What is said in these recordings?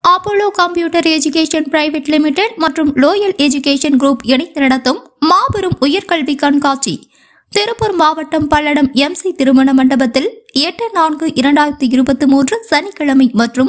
Apollo computer education private limited மற்றும் Loyal education group இணைந்து நடத்தும் மாபெரும் உயர்கல்வி கண்காட்சி திருப்பூர் மாவட்டம் பல்லடம் MC திருமண மண்டபத்தில் 8/4/2023 சனிக்கிழமை மற்றும்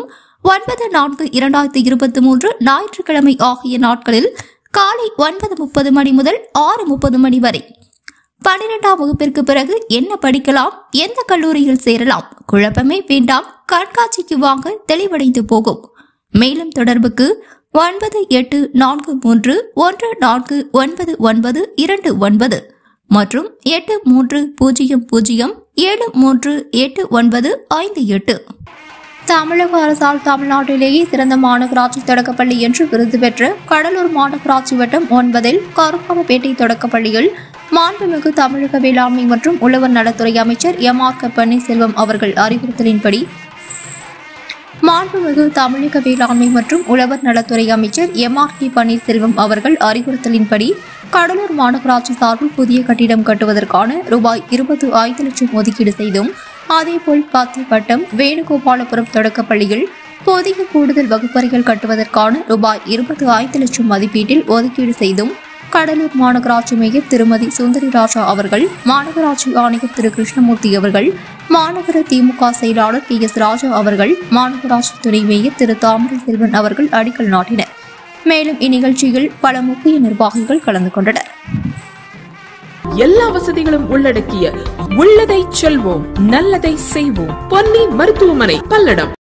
9/4/2023 ஞாயிற்றுக்கிழமை ஆகிய நாட்களில் காலை 9:30 மணி முதல் 6:30 மணி வரை. 12ஆம் வகுப்பிற்கு பிறகு என்ன படிக்கலாம், எந்த கல்லூரியில் சேரலாம், குழப்பமே வேண்டாம், கண்காட்சிக்கு வாங்க தெளிவடைந்து போகும். மேலும் தொடர்புக்கு 9843149929 மற்றும் 8300738958. தமிழக அரசால் தமிழ்நாட்டிலேயே சிறந்த மாநகராட்சி தொடக்கப்பள்ளி என்று விருது பெற்ற கடலூர் மாநகராட்சி வட்டம் 9 கருப்பாம்பேட்டை தொடக்கப்பள்ளியில் மாண்புமிகு தமிழக வேளாண்மை மற்றும் உழவர் நலத்துறை அமைச்சர் M.R. பன்னீர்செல்வம் அவர்கள் அறிவுறுத்தலின்படி மாண்புமிகு தமிழக வேளாண்மை மற்றும் உழவர் நலத்துறை அமைச்சர் M.R. பன்னீர்செல்வம் அவர்கள் அறிவுறுத்தலின்படி கடலூர் மாநகராட்சி சார்பில் புதிய கட்டிடம் கட்டுவதற்கான ரூபாய் 25 லட்சம் ஒதுக்கீடு செய்தும், அதேபோல் பத்திப்பட்டம் வேணுகோபாலபுரம் தொடக்கப்பள்ளியில் புதிய கூடுதல் வகுப்பறைகள் கட்டுவதற்கான ரூபாய் 25 லட்சம் மதிப்பீட்டில் ஒதுக்கீடு செய்தும், கடலூர் மாநகராட்சி மேயர் திருமதி சுந்தரி ராஜா அவர்கள், மாநகராட்சி ஆணையர் திரு கிருஷ்ணமூர்த்தி அவர்கள், மாநகர திமுக செயலாளர் KS ராஜா அவர்கள், மாநகராட்சி துணை மேயர் திரு தாமரை செல்வன் அவர்கள் அடிக்கல் நாட்டினர். மேலும் இந்நிகழ்ச்சியில் பல முக்கிய நிர்வாகிகள் கலந்து கொண்டனர். எல்லா வசதிகளும் உள்ளடக்கிய உள்ளதை செல்வோம் நல்லதை செய்வோம் பொன்னி மருத்துவமனை பல்லடம்.